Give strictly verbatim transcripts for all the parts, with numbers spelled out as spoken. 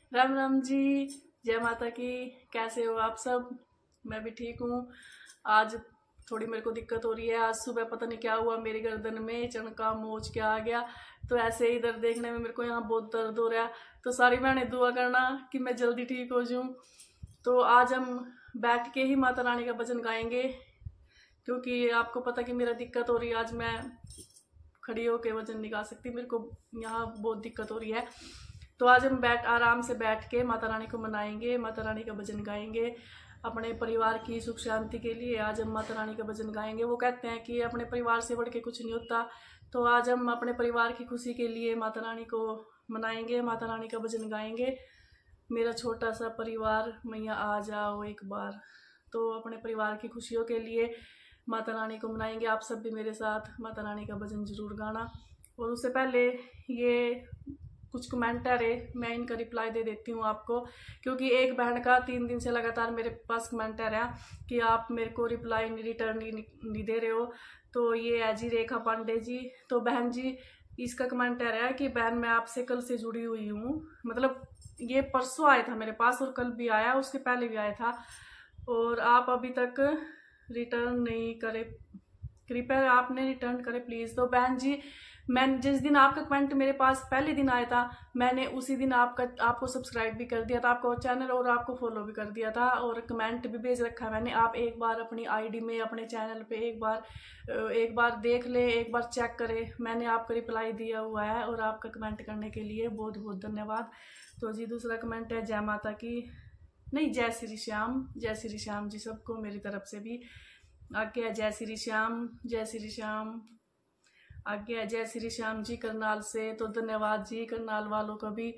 राम राम जी, जय माता की। कैसे हो आप सब? मैं भी ठीक हूँ। आज थोड़ी मेरे को दिक्कत हो रही है। आज सुबह पता नहीं क्या हुआ, मेरी गर्दन में चणका मोच क्या आ गया। तो ऐसे ही इधर देखने में मेरे को यहाँ बहुत दर्द हो रहा है। तो सारी बहनें दुआ करना कि मैं जल्दी ठीक हो जाऊँ। तो आज हम बैठ के ही माता रानी का भजन गाएंगे, क्योंकि आपको पता कि मेरा दिक्कत हो रही है। आज मैं खड़ी होकर वजन नहीं गा सकती, मेरे को यहाँ बहुत दिक्कत हो रही है। तो आज हम बैठ आराम से बैठ के माता रानी को मनाएंगे, माता रानी का भजन गाएंगे अपने परिवार की सुख शांति के लिए। आज हम माता रानी का भजन गाएंगे। वो कहते हैं कि अपने परिवार से बढ़ के कुछ नहीं होता। तो आज हम अपने परिवार की खुशी के लिए माता रानी को मनाएंगे, माता रानी का भजन गाएंगे। मेरा छोटा सा परिवार मैया आ जाओ एक बार। तो अपने परिवार की खुशियों के लिए माता रानी को मनाएंगे। आप सब भी मेरे साथ माता रानी का भजन जरूर गाना। और उससे पहले ये कुछ कमेंट है रे, मैं इनका रिप्लाई दे देती हूँ आपको, क्योंकि एक बहन का तीन दिन से लगातार मेरे पास कमेंट है रहा कि आप मेरे को रिप्लाई नहीं रिटर्न नहीं, नहीं दे रहे हो। तो ये है जी रेखा पांडे जी। तो बहन जी, इसका कमेंट है रहा कि बहन मैं आपसे कल से जुड़ी हुई हूँ, मतलब ये परसों आया था मेरे पास और कल भी आया, उसके पहले भी आया था, और आप अभी तक रिटर्न नहीं करे। कृपया आपने रिटर्न करे प्लीज़। तो बहन जी, मैं जिस दिन आपका कमेंट मेरे पास पहले दिन आया था, मैंने उसी दिन आपका आपको सब्सक्राइब भी कर दिया था, आपको चैनल और आपको फॉलो भी कर दिया था, और कमेंट भी भेज रखा है मैंने। आप एक बार अपनी आईडी में अपने चैनल पे एक बार एक बार देख ले, एक बार चेक करें। मैंने आपका रिप्लाई दिया हुआ है, और आपका कमेंट करने के लिए बहुत बहुत धन्यवाद। तो जी दूसरा कमेंट है जय माता की, नहीं जय श्री श्याम, जय श्री श्याम जी सबको मेरी तरफ से भी। आगे है जय श्री श्याम, जय श्री श्याम। आगे है जय श्री श्याम जी करनाल से, तो धन्यवाद जी करनाल वालों का भी।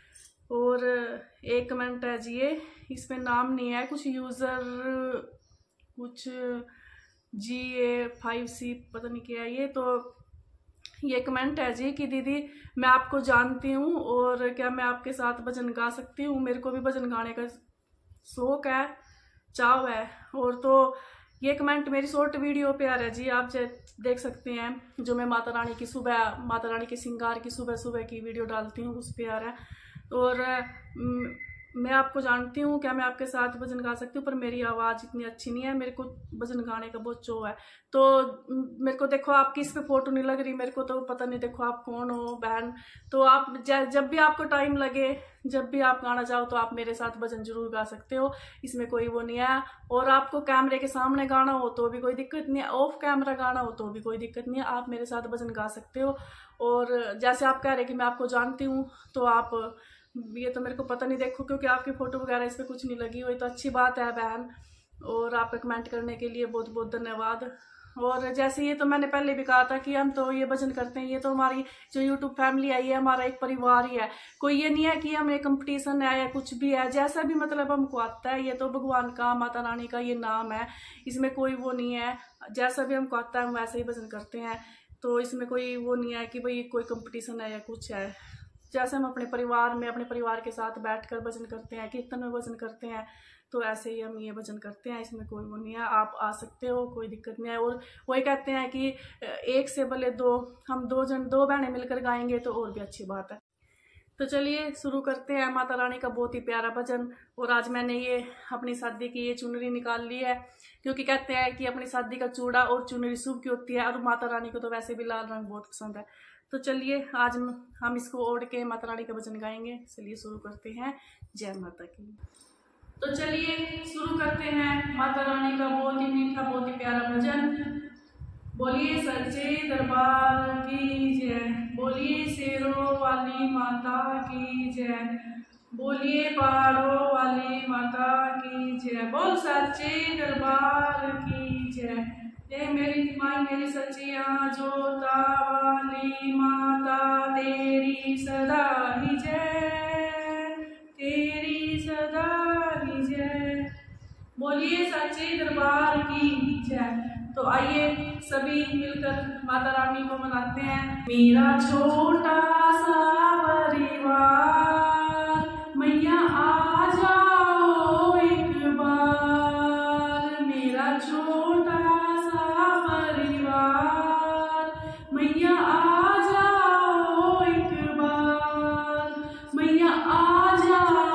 और एक कमेंट है जी, ये इसमें नाम नहीं है, कुछ यूज़र कुछ जी ए फाइव सी पता नहीं क्या है ये। तो ये कमेंट है जी कि दीदी मैं आपको जानती हूँ, और क्या मैं आपके साथ भजन गा सकती हूँ? मेरे को भी भजन गाने का शौक है, चाव है। और तो ये कमेंट मेरी शॉर्ट वीडियो पे आ रहा है जी, आप देख सकते हैं, जो मैं माता रानी की सुबह माता रानी के श्रृंगार की सुबह सुबह की वीडियो डालती हूँ, उस पे आ रहा है। और मैं आपको जानती हूँ, क्या मैं आपके साथ भजन गा सकती हूँ? पर मेरी आवाज़ इतनी अच्छी नहीं है, मेरे को भजन गाने का बहुत शौक है। तो मेरे को देखो आपकी इस पे फोटो नहीं लग रही, मेरे को तो पता नहीं, देखो आप कौन हो बहन। तो आप जब भी आपको टाइम लगे, जब भी आप गाना चाहो, तो आप मेरे साथ भजन जरूर गा सकते हो, इसमें कोई वो नहीं है। और आपको कैमरे के सामने गाना हो तो भी कोई दिक्कत नहीं है, ऑफ कैमरा गाना हो तो भी कोई दिक्कत नहीं है, आप मेरे साथ भजन गा सकते हो। और जैसे आप कह रहे कि मैं आपको जानती हूँ, तो आप ये तो मेरे को पता नहीं, देखो क्योंकि आपकी फ़ोटो वगैरह इस पर कुछ नहीं लगी हुई, तो अच्छी बात है बहन। और आपका कमेंट करने के लिए बहुत बहुत धन्यवाद। और जैसे ये तो मैंने पहले भी कहा था कि हम तो ये भजन करते हैं, ये तो हमारी जो यूट्यूब फैमिली है, ये हमारा एक परिवार ही है। कोई ये नहीं है कि हमें कंपटीशन है या कुछ भी है, जैसा भी मतलब हमको आता है, ये तो भगवान का माता रानी का ये नाम है, इसमें कोई वो नहीं है। जैसा भी हमको आता है हम वैसे ही भजन करते हैं, तो इसमें कोई वो नहीं है कि भाई कोई कंपटीशन है या कुछ है। जैसे हम अपने परिवार में अपने परिवार के साथ बैठकर भजन करते हैं, कीर्तन में भजन करते हैं, तो ऐसे ही हम ये भजन करते हैं, इसमें कोई वो नहीं है। आप आ सकते हो, कोई दिक्कत नहीं है। और वही कहते हैं कि एक से भले दो, हम दो जन दो बहनें मिलकर गाएंगे तो और भी अच्छी बात है। तो चलिए शुरू करते हैं माता रानी का बहुत ही प्यारा भजन। और आज मैंने ये अपनी शादी की ये चुनरी निकाल ली है, क्योंकि कहते हैं कि अपनी शादी का चूड़ा और चुनरी शुभ की होती है, और माता रानी को तो वैसे भी लाल रंग बहुत पसंद है। तो चलिए आज हम इसको ओढ़ के माता रानी का भजन गाएंगे। चलिए शुरू करते हैं। जय माता की। तो चलिए शुरू करते हैं माता रानी का बहुत ही मीठा बहुत ही प्यारा भजन। बोलिए सच्चे दरबार की जय, बोलिए शेरों वाली माता की जय, बोलिए पहाड़ों वाली माता की जय, बोल सच्चे दरबार की जय। हे मेरी माई मेरी सच्चिया जोता वाली माता, तेरी सदा ही जय, तेरी सदा ही जय, बोलिए सच्चे दरबार की जय। तो आइए सभी मिलकर माता रानी को मनाते हैं। मेरा छोटा सा परिवार मैया आ जाओ एक बार, मेरा छोटा सा परिवार मैया आ जाओ एक बार, मैया आ जाओ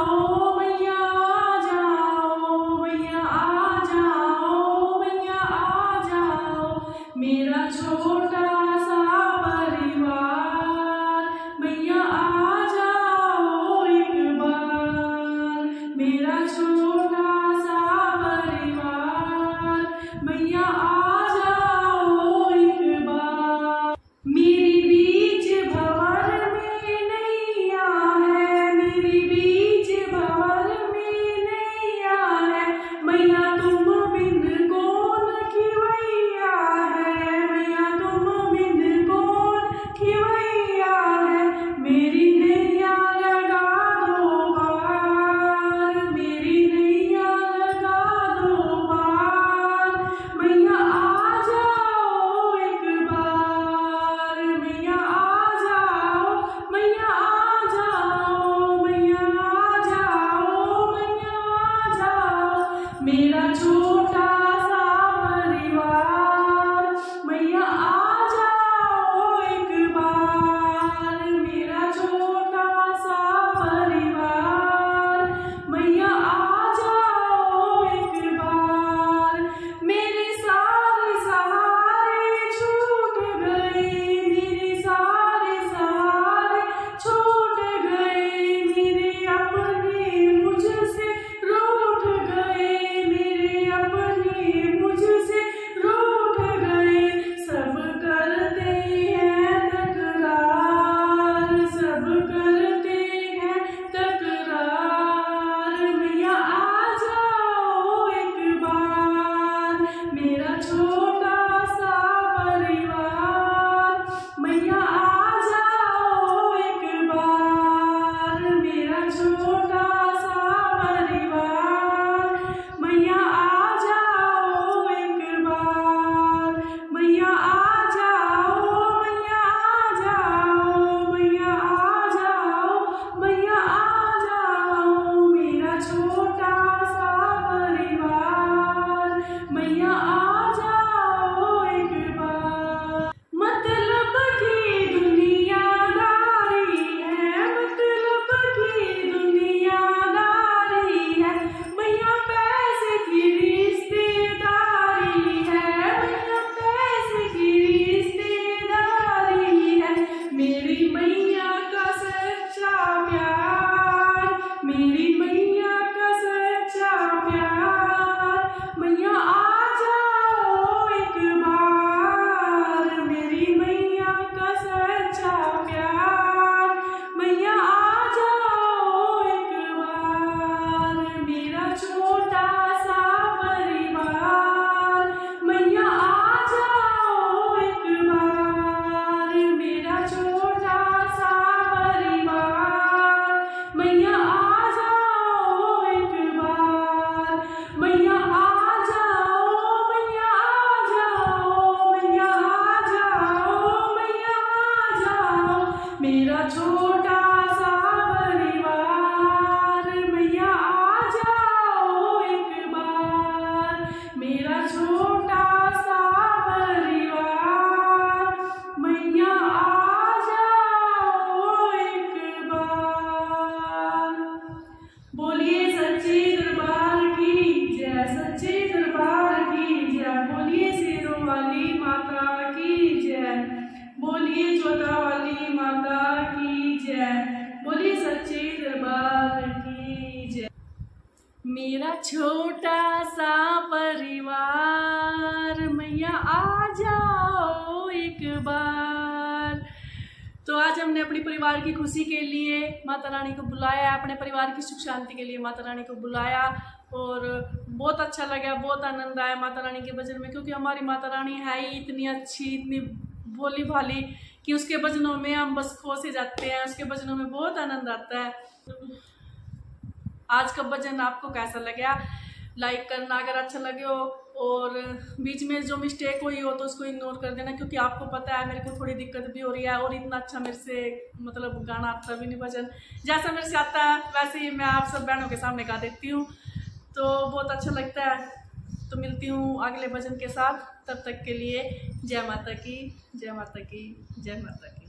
मेरा छोटा सा परिवार, मैया आ जाओ एक बार। तो आज हमने अपने परिवार की खुशी के लिए माता रानी को बुलाया, अपने परिवार की सुख शांति के लिए माता रानी को बुलाया और बहुत अच्छा लगा, बहुत आनंद आया माता रानी के भजन में, क्योंकि हमारी माता रानी है ही इतनी अच्छी, इतनी भोली भाली कि उसके भजनों में हम बस खो से जाते हैं, उसके भजनों में बहुत आनंद आता है। आज का भजन आपको कैसा लगा लाइक करना अगर अच्छा लगे हो, और बीच में जो मिस्टेक हुई हो तो उसको इग्नोर कर देना, क्योंकि आपको पता है मेरे को थोड़ी दिक्कत भी हो रही है और इतना अच्छा मेरे से मतलब गाना आता भी नहीं, भजन जैसा मेरे से आता है वैसे ही मैं आप सब बहनों के सामने गा देती हूँ, तो बहुत अच्छा लगता है। तो मिलती हूँ अगले भजन के साथ, तब तक के लिए जय माता की, जय माता की, जय माता की।